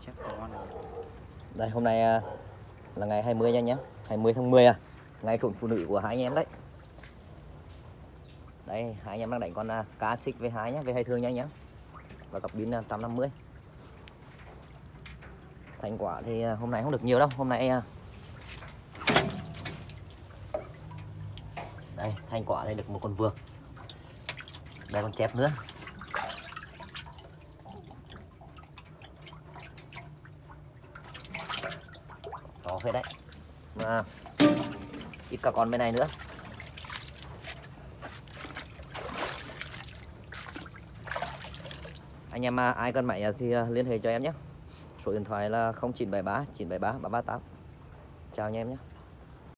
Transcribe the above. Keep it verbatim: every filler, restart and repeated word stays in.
chép to này. Đây hôm nay à, là ngày hai mươi nha nhé, hai mươi tháng mười à, ngày trộn phụ nữ của hai anh em đấy. Đây hai anh em đang đánh con uh, cá xích v hai nhé, v hai thương nha nhé, và cặp pin uh, một trăm năm mươi. Thành quả thì uh, hôm nay không được nhiều đâu, hôm nay uh, đây thành quả thì được một con vược, đây con chép nữa. Đó phết đấy, mà ít cả con bên này nữa. Anh em à, ai cần máy thì à, liên hệ cho em nhé. Số điện thoại là không chín bảy ba chín bảy ba ba ba tám. Chào anh em nhé.